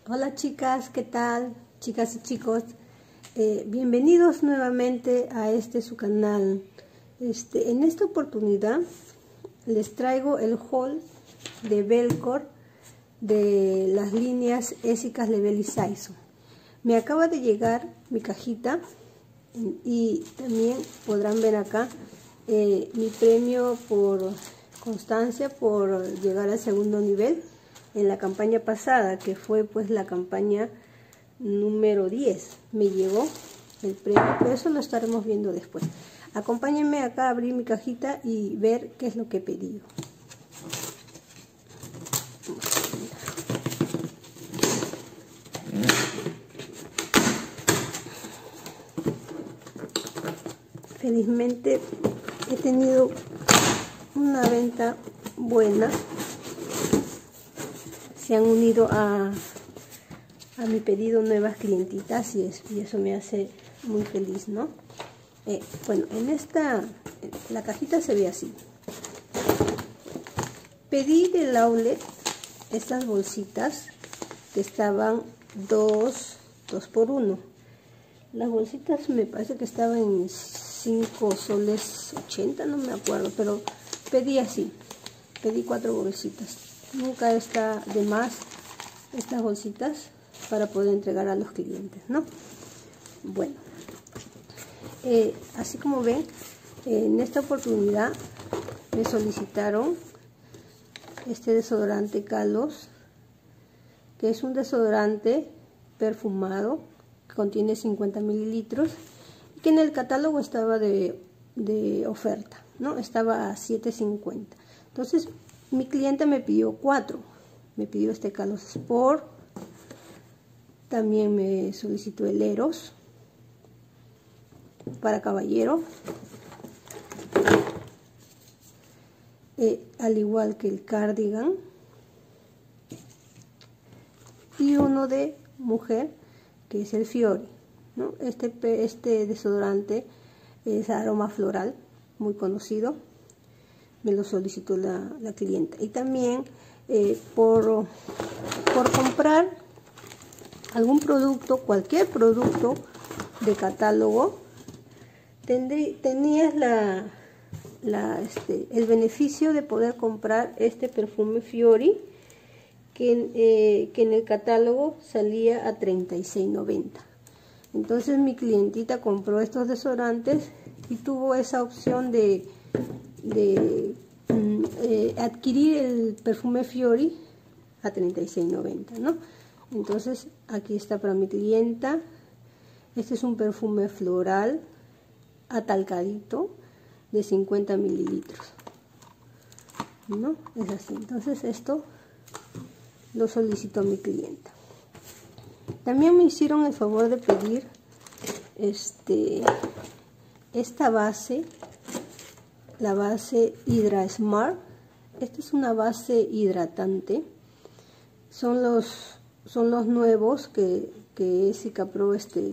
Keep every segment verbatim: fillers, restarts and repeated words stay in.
Hola chicas, ¿qué tal? Chicas y chicos, eh, bienvenidos nuevamente a este su canal. Este, en esta oportunidad les traigo el haul de Velcor de las líneas Esicas Level y Saison. Me acaba de llegar mi cajita y también podrán ver acá eh, mi premio por constancia por llegar al segundo nivel en la campaña pasada, que fue pues la campaña número diez. Me llegó el premio, pero eso lo estaremos viendo después. Acompáñenme acá a abrir mi cajita y ver qué es lo que he pedido. Felizmente he tenido una venta buena. Se han unido a, a mi pedido nuevas clientitas y, es, y eso me hace muy feliz, ¿no? Eh, bueno, en esta, la cajita se ve así. Pedí del outlet estas bolsitas que estaban dos por uno. Las bolsitas me parece que estaban en cinco soles ochenta, no me acuerdo, pero pedí así. Pedí cuatro bolsitas. Nunca está de más estas bolsitas para poder entregar a los clientes, ¿no? Bueno, eh, así como ven, eh, en esta oportunidad me solicitaron este desodorante Kalos, que es un desodorante perfumado que contiene cincuenta mililitros y que en el catálogo estaba de, de oferta, ¿no? Estaba a siete cincuenta. Entonces mi cliente me pidió cuatro, me pidió este Kalos Sport, también me solicitó el Eros para caballero, eh, al igual que el Cardigan, y uno de mujer que es el Fiori, ¿no? Este, este desodorante es aroma floral, muy conocido. Me lo solicitó la, la clienta. Y también eh, por, por comprar algún producto, cualquier producto de catálogo, tendrí, tenías la, la, este, el beneficio de poder comprar este perfume Fiori, que, eh, que en el catálogo salía a treinta y seis noventa. Entonces mi clientita compró estos desodorantes y tuvo esa opción de de eh, adquirir el perfume Fiori a treinta y seis noventa, ¿no? Entonces aquí está para mi clienta. Este es un perfume floral atalcadito de cincuenta mililitros, ¿no? Es así. Entonces esto lo solicitó mi clienta. También me hicieron el favor de pedir este esta base, la base Hydra Smart. Esta es una base hidratante. Son los, son los nuevos que, que Esica Pro este,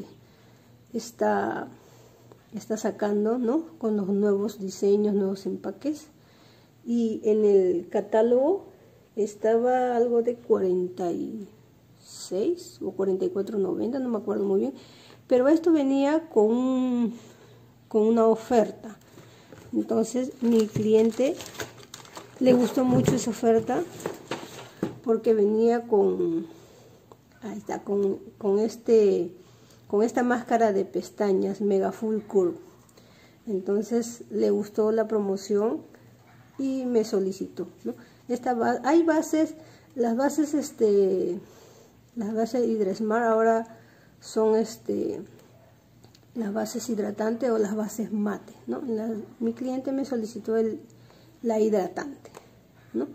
está, está sacando, ¿no? Con los nuevos diseños, nuevos empaques. Y en el catálogo estaba algo de cuarenta y seis o cuarenta y cuatro noventa, no me acuerdo muy bien. Pero esto venía con, un, con una oferta. Entonces mi cliente le gustó mucho esa oferta porque venía con, ahí está, con, con, este, con esta máscara de pestañas Mega Full Curve. Entonces le gustó la promoción y me solicitó, ¿no? Esta, hay bases, las bases, este, las bases Hydra Smart ahora son este... las bases hidratantes o las bases mate, ¿no? La, mi cliente me solicitó el, la hidratante, ¿no?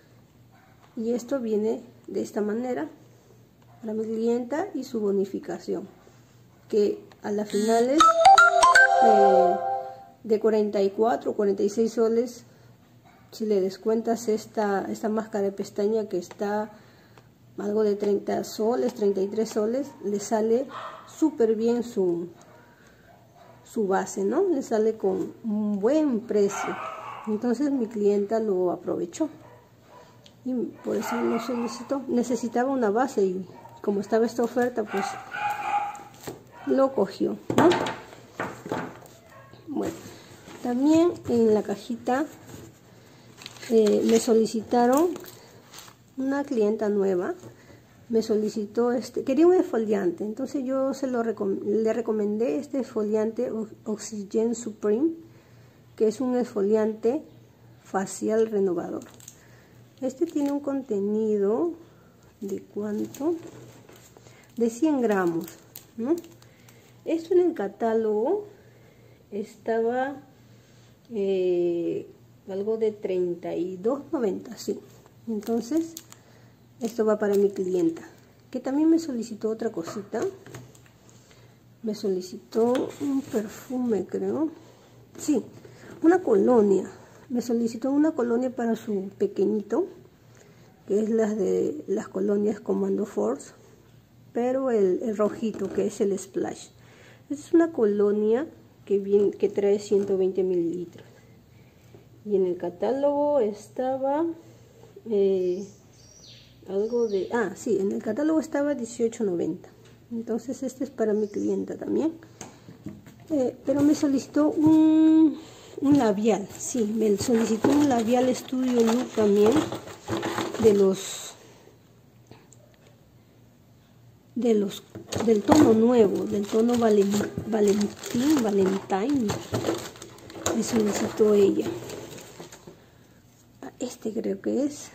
Y esto viene de esta manera para mi clienta y su bonificación, que a las finales eh, de cuarenta y cuatro o cuarenta y seis soles, si le descuentas esta, esta máscara de pestaña que está algo de treinta soles, treinta y tres soles, le sale súper bien su su base, ¿no? Le sale con un buen precio. Entonces mi clienta lo aprovechó y por eso lo solicitó. Necesitaba una base y como estaba esta oferta, pues lo cogió, ¿no? Bueno, también en la cajita eh, me solicitaron una clienta nueva. Me solicitó, este, quería un esfoliante, entonces yo se lo recom le recomendé este esfoliante Oxygen Supreme, que es un esfoliante facial renovador. Este tiene un contenido de ¿cuánto? De cien gramos, ¿no? Esto en el catálogo estaba eh, algo de treinta y dos noventa, sí. Entonces esto va para mi clienta, que también me solicitó otra cosita. Me solicitó un perfume, creo. Sí, una colonia. Me solicitó una colonia para su pequeñito, que es las de las colonias Commando Force, pero el, el rojito, que es el Splash. Esta es una colonia que, viene, que trae ciento veinte mililitros. Y en el catálogo estaba... Eh, algo de, ah, sí, en el catálogo estaba dieciocho noventa. Entonces este es para mi clienta también. Eh, pero me solicitó un, un labial, sí, me solicitó un labial Studio Look también, de los, de los, del tono nuevo, del tono Valen, Valentín, Valentine, me solicitó ella. Este creo que es.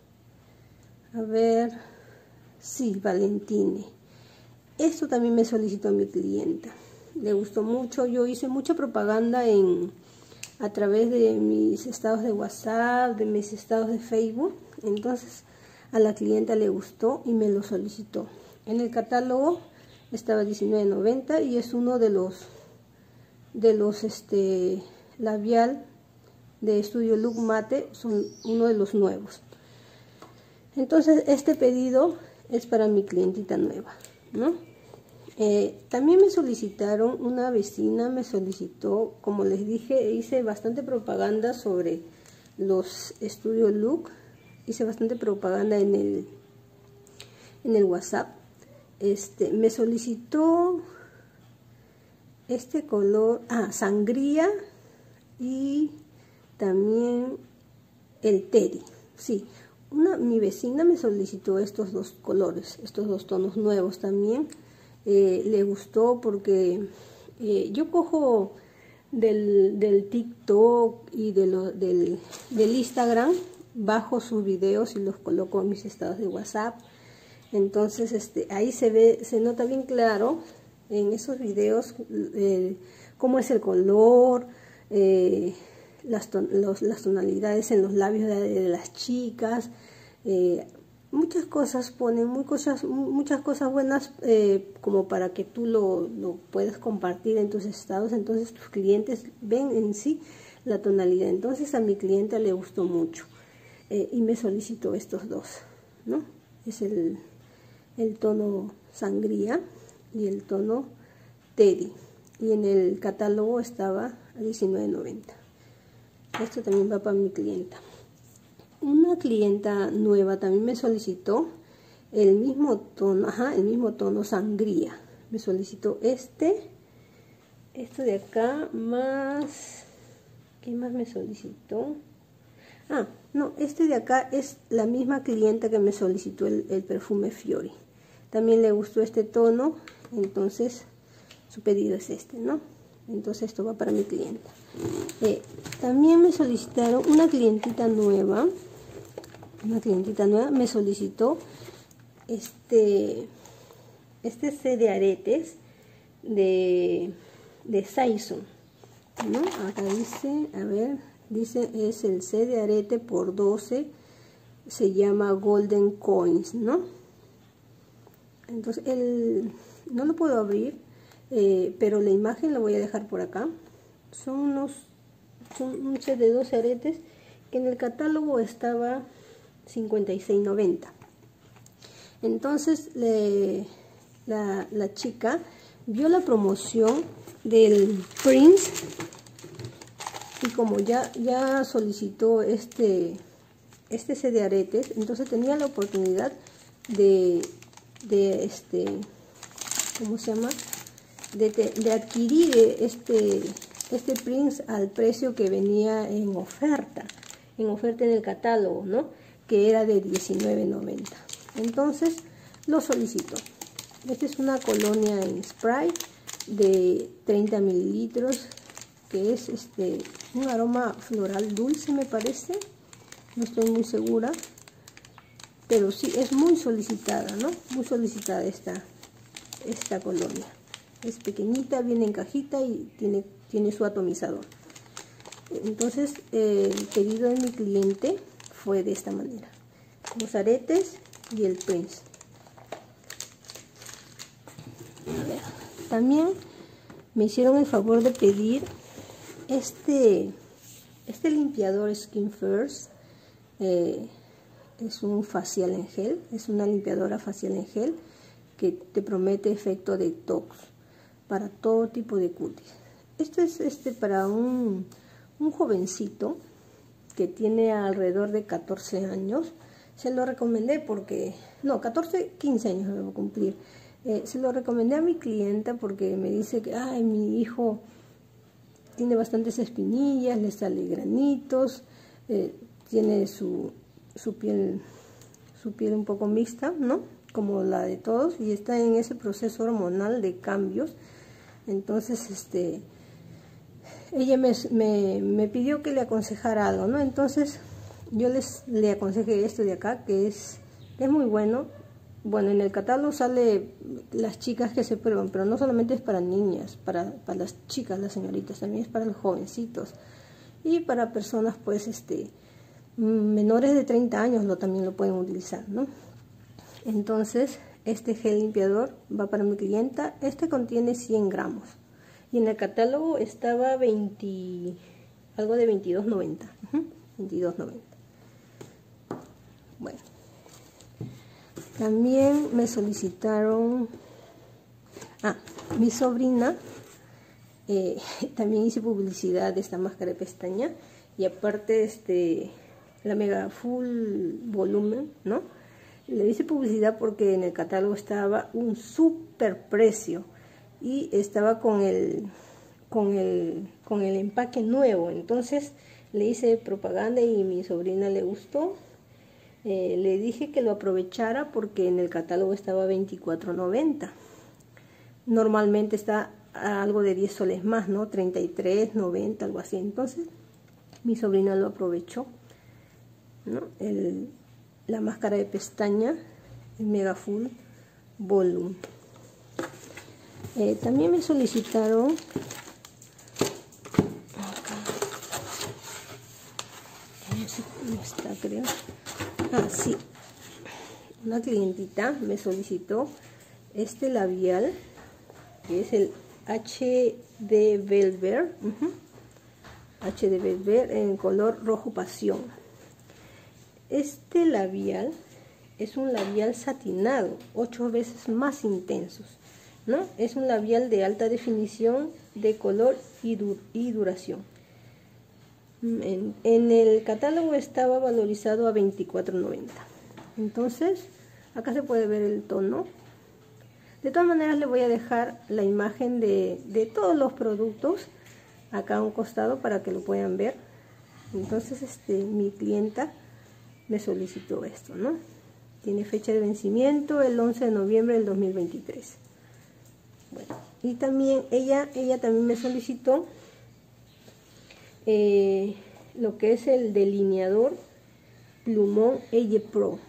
A ver, sí, Valentine. Esto también me solicitó a mi clienta. Le gustó mucho. Yo hice mucha propaganda en a través de mis estados de WhatsApp, de mis estados de Facebook. Entonces a la clienta le gustó y me lo solicitó. En el catálogo estaba diecinueve noventa y es uno de los de los este labial de Studio Look Mate, son uno de los nuevos. Entonces este pedido es para mi clientita nueva, ¿no? Eh, también me solicitaron, una vecina me solicitó, como les dije, hice bastante propaganda sobre los Studio Look, hice bastante propaganda en el, en el WhatsApp. Este, me solicitó este color, ah, sangría y también el Teddy, sí. Una, mi vecina me solicitó estos dos colores, estos dos tonos nuevos también. Eh, le gustó porque eh, yo cojo del, del TikTok y de lo, del, del Instagram, bajo sus videos y los coloco en mis estados de WhatsApp. Entonces este, ahí se ve, se nota bien claro en esos videos eh, cómo es el color, eh, Las, ton los, las tonalidades en los labios de, de las chicas, eh, muchas cosas ponen, muy cosas, muchas cosas buenas eh, como para que tú lo, lo puedas compartir en tus estados. Entonces tus clientes ven en sí la tonalidad. Entonces a mi clienta le gustó mucho eh, y me solicitó estos dos, ¿no? Es el, el tono sangría y el tono Teddy, y en el catálogo estaba a diecinueve noventa. Esto también va para mi clienta. Una clienta nueva también me solicitó el mismo tono, ajá, el mismo tono sangría. Me solicitó este, esto de acá, más, ¿qué más me solicitó? Ah, no, este de acá es la misma clienta que me solicitó el, el perfume Fiori. También le gustó este tono, entonces su pedido es este, ¿no? Entonces esto va para mi clienta. Eh, también me solicitaron una clientita nueva. Una clientita nueva me solicitó este, este set de aretes de, de Saison, ¿no? Acá dice, a ver, dice es el set de arete por doce. Se llama Golden Coins, ¿no? Entonces el, no lo puedo abrir. Eh, pero la imagen la voy a dejar por acá. Son unos son un set de doce aretes que en el catálogo estaba cincuenta y seis noventa. Entonces le, la, la chica vio la promoción del Prince y como ya, ya solicitó este, este set de aretes, entonces tenía la oportunidad de de este, ¿cómo se llama? De, de adquirir este, este Prince al precio que venía en oferta, en oferta en el catálogo, ¿no? Que era de diecinueve noventa. Entonces lo solicito. Esta es una colonia en spray de treinta mililitros, que es este un aroma floral dulce, me parece. No estoy muy segura, pero sí es muy solicitada, ¿no? Muy solicitada esta, esta colonia. Es pequeñita, viene en cajita y tiene, tiene su atomizador. Entonces eh, el pedido de mi cliente fue de esta manera: los aretes y el Prince. A ver, también me hicieron el favor de pedir este, este limpiador Skin First. Eh, es un facial en gel, es una limpiadora facial en gel que te promete efecto detox para todo tipo de cutis. Esto es este para un, un jovencito que tiene alrededor de catorce años. Se lo recomendé porque, no, catorce, quince años debo cumplir. Eh, se lo recomendé a mi clienta porque me dice que, ay, mi hijo tiene bastantes espinillas, le sale granitos, eh, tiene su, su piel su piel un poco mixta, ¿no? Como la de todos, y está en ese proceso hormonal de cambios. Entonces, este, ella me, me, me pidió que le aconsejara algo, ¿no? Entonces, yo les le aconsejé esto de acá, que es, es muy bueno. Bueno, en el catálogo sale las chicas que se prueban, pero no solamente es para niñas, para, para las chicas, las señoritas, también es para los jovencitos. Y para personas, pues, este, menores de treinta años lo, también lo pueden utilizar, ¿no? Entonces, este gel limpiador va para mi clienta. Este contiene cien gramos. Y en el catálogo estaba veinte, algo de veintidós noventa. Uh-huh, veintidós noventa. Bueno. También me solicitaron... Ah, mi sobrina eh, también hice publicidad de esta máscara de pestaña. Y aparte, este, la Mega Full Volumen, ¿no? Le hice publicidad porque en el catálogo estaba un super precio. Y estaba con el, con el, con el empaque nuevo. Entonces le hice propaganda y a mi sobrina le gustó. Eh, le dije que lo aprovechara porque en el catálogo estaba veinticuatro noventa. Normalmente está algo de diez soles más, ¿no? treinta y tres noventa, algo así. Entonces mi sobrina lo aprovechó, ¿no? El, la máscara de pestaña, el Mega Full Volume. Eh, también me solicitaron acá, no sé cómo está, creo. Ah, sí, una clientita me solicitó este labial, que es el H D Velvet, uh-huh. H D Velvet en color rojo pasión. Este labial es un labial satinado, ocho veces más intensos, ¿no? Es un labial de alta definición, de color y, du y duración. En, en el catálogo estaba valorizado a veinticuatro noventa. Entonces, acá se puede ver el tono. De todas maneras, le voy a dejar la imagen de, de todos los productos acá a un costado para que lo puedan ver. Entonces, este, mi clienta me solicitó esto, ¿no? Tiene fecha de vencimiento el once de noviembre del dos mil veintitrés. Bueno, y también ella, ella también me solicitó eh, lo que es el delineador Plumón Elle Pro,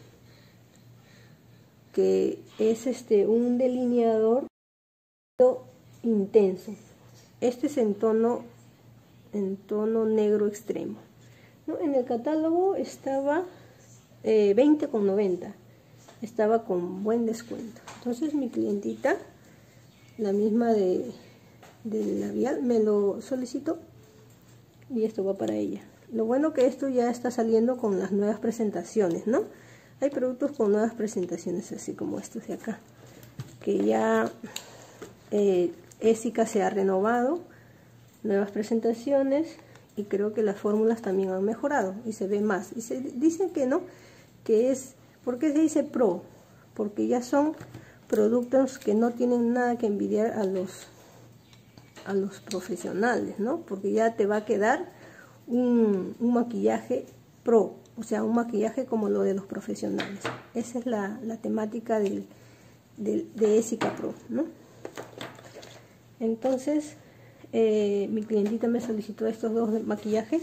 que es este un delineador intenso. Este es en tono en tono negro extremo, ¿no? En el catálogo estaba eh, veinte con noventa, estaba con buen descuento. Entonces mi clientita, la misma de del labial, me lo solicitó y esto va para ella. Lo bueno que esto ya está saliendo con las nuevas presentaciones, ¿no? Hay productos con nuevas presentaciones, así como estos de acá, que ya eh, Ésica se ha renovado, nuevas presentaciones, y creo que las fórmulas también han mejorado y se ve más. Y se dicen que no, que es, ¿por qué se dice Pro? porque ya son productos que no tienen nada que envidiar a los a los profesionales, ¿no? Porque ya te va a quedar un, un maquillaje pro, o sea, un maquillaje como lo de los profesionales. Esa es la, la temática del, del, de Essica Pro, ¿no? Entonces, eh, mi clientita me solicitó estos dos maquillajes.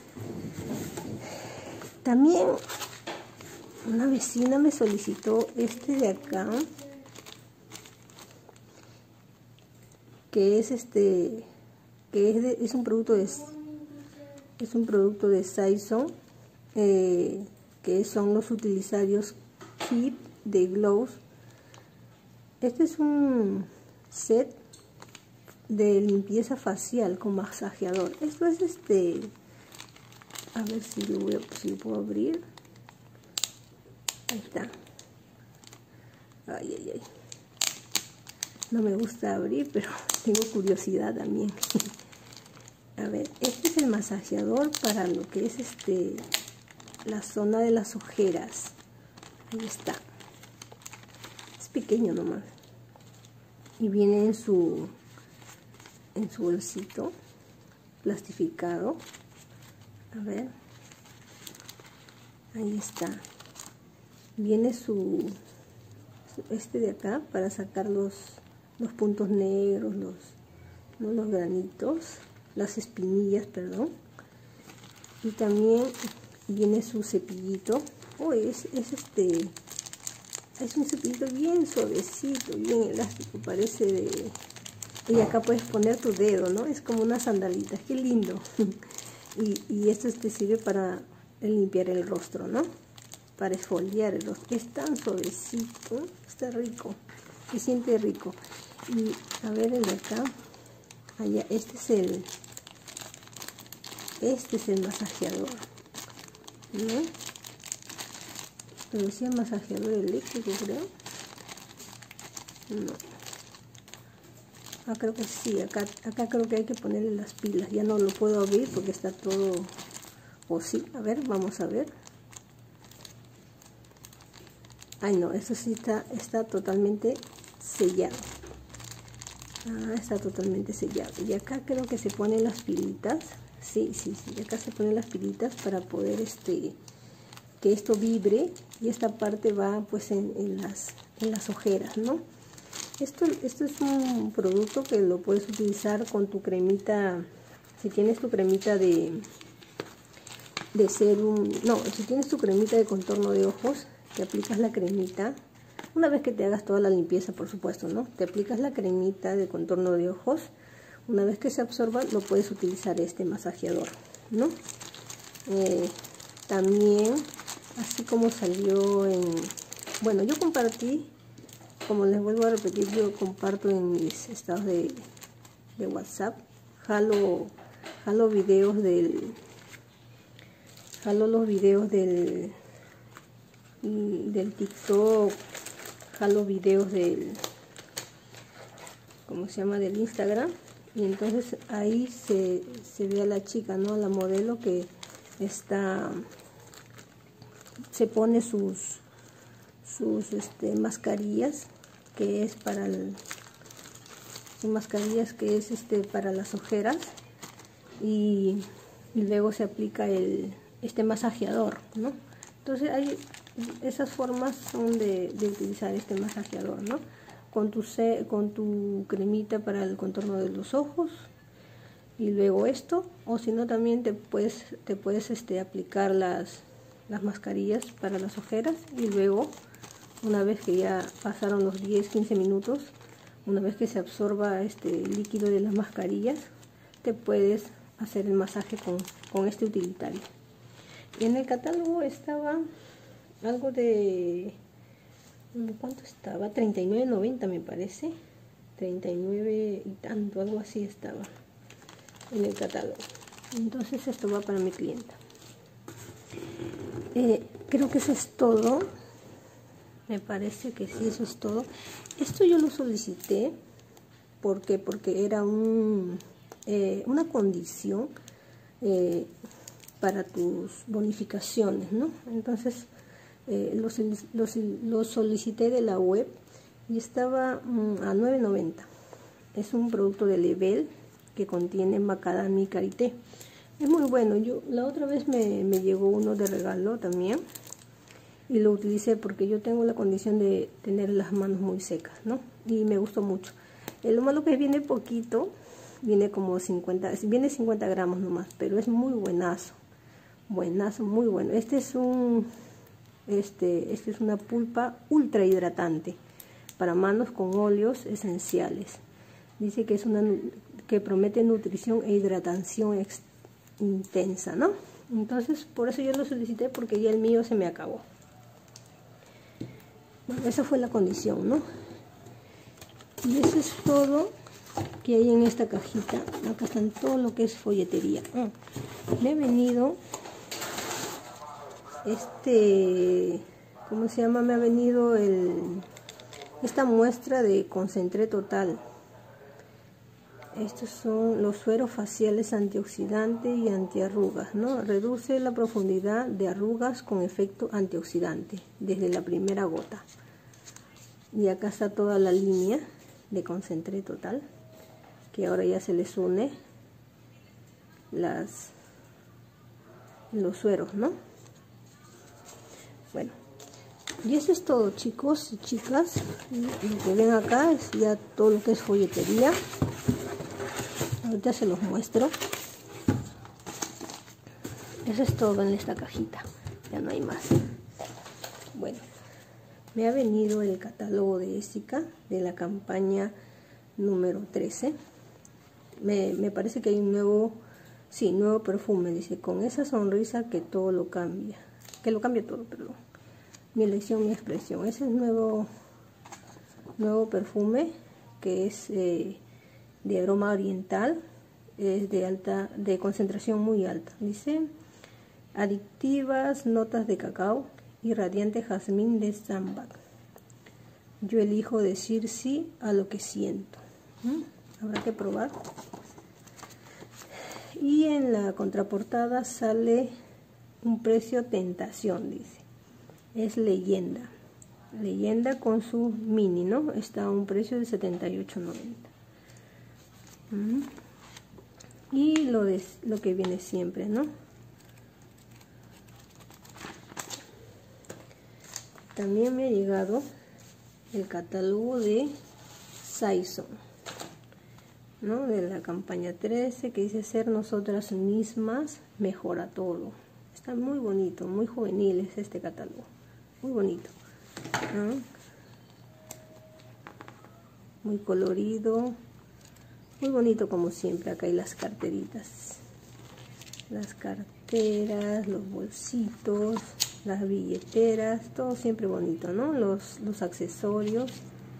También una vecina me solicitó este de acá, que es este que es, de, es un producto de es un producto de Saison, eh, que son los utilizarios Keep de Glows. Este es un set de limpieza facial con masajeador. Esto es este, a ver si lo, voy a, si lo puedo abrir. Ahí está. Ay, ay, ay. No me gusta abrir, pero tengo curiosidad también. A ver, este es el masajeador para lo que es este la zona de las ojeras. Ahí está. Es pequeño nomás. Y viene en su en su bolsito plastificado. A ver. Ahí está. Viene su este de acá para sacar los los puntos negros, los, ¿no? los granitos, las espinillas, perdón. Y también viene su cepillito. Oh, es, es este es un cepillito bien suavecito, bien elástico, parece de... Y acá puedes poner tu dedo, ¿no? Es como una sandalita, qué lindo. y, y esto te sirve para limpiar el rostro, ¿no? Para esfoliar el rostro. Es tan suavecito, está rico, se siente rico. Y a ver el de acá, allá, este es el este es el masajeador, ¿no? Pero decía masajeador eléctrico, creo. No. Ah, creo que sí, acá, acá creo que hay que ponerle las pilas. Ya no lo puedo abrir porque está todo... O sí, a ver, vamos a ver. Ay, no, eso sí está, está totalmente sellado. Ah, está totalmente sellado. Y acá creo que se ponen las pilitas. Sí, sí, sí, acá se ponen las pilitas para poder este que esto vibre, y esta parte va pues en, en, las, en las ojeras, ¿no? Esto, esto es un producto que lo puedes utilizar con tu cremita, si tienes tu cremita de, de serum, no, si tienes tu cremita de contorno de ojos, te aplicas la cremita, una vez que te hagas toda la limpieza, por supuesto, ¿no? Te aplicas la cremita de contorno de ojos, una vez que se absorba, lo puedes utilizar este masajeador, ¿no? Eh, también, así como salió en... Bueno, yo compartí, como les vuelvo a repetir, yo comparto en mis estados de, de WhatsApp, jalo, jalo videos del... Jalo los videos del, del TikTok, jalo videos del... ¿Cómo se llama? Del Instagram. Y entonces ahí se, se ve a la chica, ¿no? La modelo que está... se pone sus sus este, mascarillas, que es para el, sus mascarillas que es este para las ojeras, y, y luego se aplica el este masajeador, ¿no? Entonces hay esas formas son de, de utilizar este masajeador, ¿no? Con tu con tu cremita para el contorno de los ojos, y luego esto, o si no también te puedes te puedes este aplicar las las mascarillas para las ojeras, y luego una vez que ya pasaron los diez quince minutos, una vez que se absorba este líquido de las mascarillas, te puedes hacer el masaje con, con este utilitario. Y en el catálogo estaba algo de... ¿cuánto estaba? treinta y nueve noventa me parece. treinta y nueve y tanto, algo así estaba en el catálogo. Entonces esto va para mi clienta. Eh, creo que eso es todo. Me parece que sí, eso es todo. Esto yo lo solicité porque porque era un eh, una condición eh, para tus bonificaciones, ¿no? Entonces eh, los, los, los solicité de la web y estaba mm, a nueve noventa. Es un producto de Lebel que contiene macadamia y karité. Es muy bueno. Yo la otra vez me, me llegó uno de regalo también y lo utilicé porque yo tengo la condición de tener las manos muy secas, ¿no? Y me gustó mucho. Eh, lo malo que viene poquito, viene como cincuenta, viene cincuenta gramos nomás, pero es muy buenazo, buenazo, muy bueno. Este es un, este, este es una pulpa ultra hidratante para manos con óleos esenciales. Dice que es una que promete nutrición e hidratación intensa, ¿no? Entonces por eso yo lo solicité, porque ya el mío se me acabó. Bueno, esa fue la condición, ¿no? Y eso es todo que hay en esta cajita. Acá están todo lo que es folletería. Ah, me ha venido este, ¿cómo se llama? Me ha venido el, esta muestra de concentré total. Estos son los sueros faciales antioxidante y antiarrugas, ¿no? Reduce la profundidad de arrugas con efecto antioxidante desde la primera gota. Y acá está toda la línea de concentré total, que ahora ya se les une las los sueros, ¿no? Bueno, y eso es todo, chicos y chicas. Lo que ven acá es ya todo lo que es folletería. Ahorita se los muestro. Eso es todo en esta cajita, ya no hay más. Bueno, me ha venido el catálogo de Essica de la campaña número trece. Me, me parece que hay un nuevo, sí, nuevo perfume. Dice, con esa sonrisa que todo lo cambia. Que lo cambia todo, perdón. Mi elección, mi expresión. Ese es nuevo, nuevo perfume que es eh, de aroma oriental. Es de alta, de concentración muy alta. Dice, adictivas, notas de cacao y radiante jazmín de sambac. Yo elijo decir sí a lo que siento. ¿Mm? Habrá que probar. Y en la contraportada sale un precio tentación, dice. Es leyenda. Leyenda con su mini, ¿no? Está a un precio de setenta y ocho noventa. ¿Mm? Y lo, de, lo que viene siempre, ¿no? También me ha llegado el catálogo de Saison, ¿no? De la campaña trece, que dice ser nosotras mismas mejora todo. Está muy bonito, muy juvenil es este catálogo, muy bonito, ¿no? Muy colorido, muy bonito como siempre. Acá hay las carteritas, las carteras, los bolsitos, las billeteras, todo siempre bonito, ¿no? Los, los accesorios.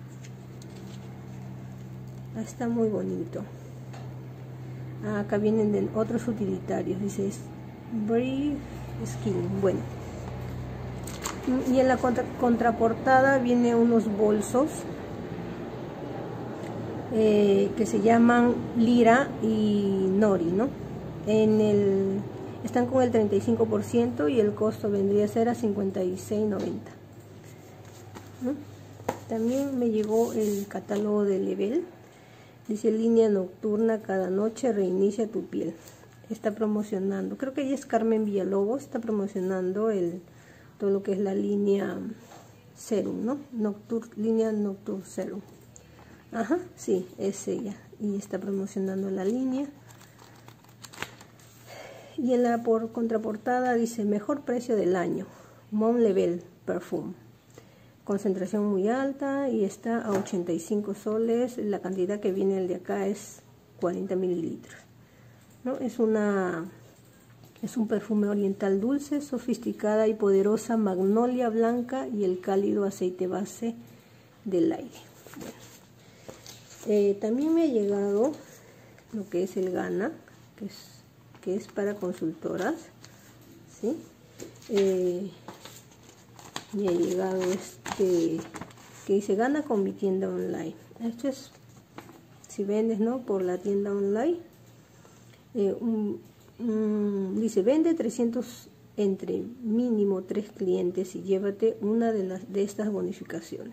Está muy bonito. Ah, acá vienen de otros utilitarios, dice Brave Skin. Bueno, y en la contra, contraportada viene unos bolsos eh, que se llaman Lira y Nori, ¿no? En el, están con el treinta y cinco por ciento y el costo vendría a ser a cincuenta y seis noventa, ¿no? También me llegó el catálogo de Lebel. Dice línea nocturna, cada noche reinicia tu piel. Está promocionando, creo que ella es Carmen Villalobos, está promocionando el todo lo que es la línea Serum, ¿no? Noctur, línea Nocturne Serum. Ajá, sí, es ella. Y está promocionando la línea. Y en la por contraportada dice mejor precio del año. Mon Lebel Perfume. Concentración muy alta y está a ochenta y cinco soles. La cantidad que viene el de acá es cuarenta mililitros, ¿no? Es una es un perfume oriental dulce, sofisticada y poderosa, magnolia blanca y el cálido aceite base del aire. Bueno. Eh, también me ha llegado lo que es el Gana, que es, que es para consultoras, ¿sí? Eh, me ha llegado este que dice Gana con mi tienda online. Esto es si vendes, ¿no? Por la tienda online. Eh, un, un, dice vende trescientos entre mínimo tres clientes y llévate una de las de estas bonificaciones.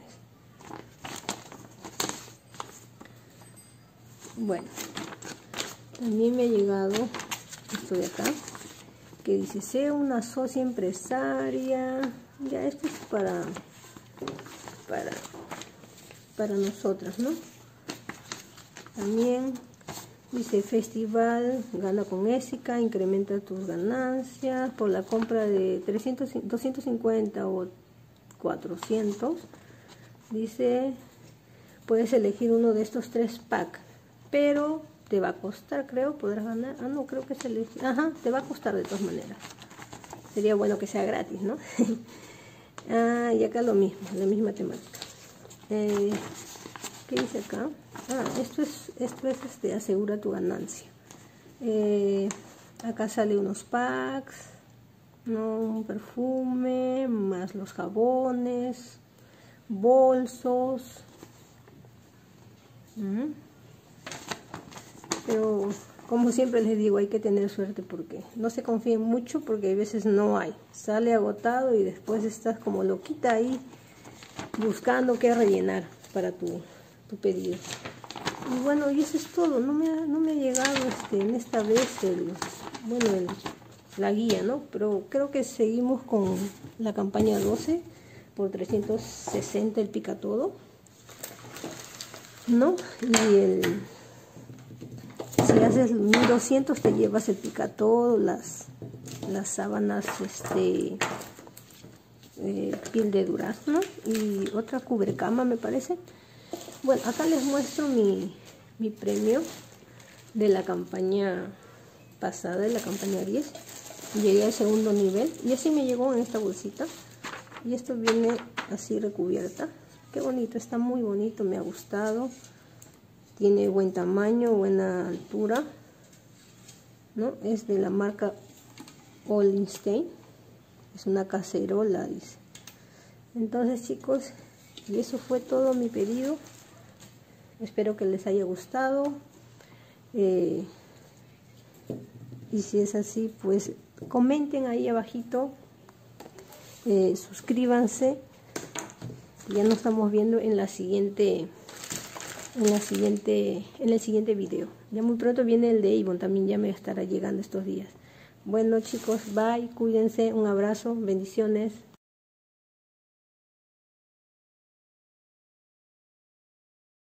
Bueno, también me ha llegado esto de acá, que dice, sea una socia empresaria. Ya, esto es para, para, para nosotras, ¿no? También dice, festival, gana con Ésica, incrementa tus ganancias por la compra de trescientos, doscientos cincuenta o cuatrocientos. Dice, puedes elegir uno de estos tres packs, pero te va a costar, creo, podrás ganar. Ah, no, creo que se le... Ajá, te va a costar de todas maneras. Sería bueno que sea gratis, ¿no? Ah, y acá lo mismo, la misma temática. Eh, ¿Qué dice acá? Ah, esto es, esto es este, asegura tu ganancia. Eh, acá sale unos packs, ¿no? Un perfume, más los jabones, bolsos. ¿Mm? Pero como siempre les digo, hay que tener suerte, porque no se confíen mucho, porque a veces no hay. Sale agotado y después estás como loquita ahí buscando qué rellenar para tu, tu pedido. Y bueno, y eso es todo. No me ha, no me ha llegado este, en esta vez el, bueno, el, la guía, ¿no? Pero creo que seguimos con la campaña doce por trescientos sesenta el pica todo, ¿no? Y el... si haces mil doscientos te llevas el pica todo, las, las sábanas este, eh, piel de durazno y otra cubrecama, me parece. Bueno, acá les muestro mi, mi premio de la campaña pasada, de la campaña diez. Llegué al segundo nivel y así me llegó en esta bolsita. Y esto viene así recubierta. Qué bonito, está muy bonito, me ha gustado. Tiene buen tamaño, buena altura, ¿no? Es de la marca Ollinstein. Es una cacerola, dice. Entonces, chicos, y eso fue todo mi pedido. Espero que les haya gustado. Eh, y si es así, pues comenten ahí abajito. Eh, suscríbanse. Ya nos estamos viendo en la siguiente... en la siguiente en el siguiente video. Ya muy pronto viene el de Avon, también ya me estará llegando estos días. Bueno, chicos, bye, cuídense, un abrazo, bendiciones.